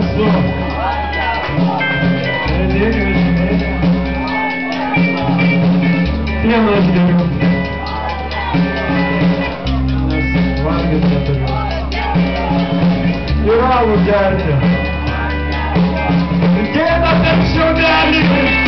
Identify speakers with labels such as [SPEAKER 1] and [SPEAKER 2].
[SPEAKER 1] su. Pienas geriau. Nes valgyti neturiu. Ir alų gerti. Gėda per šiaudelį.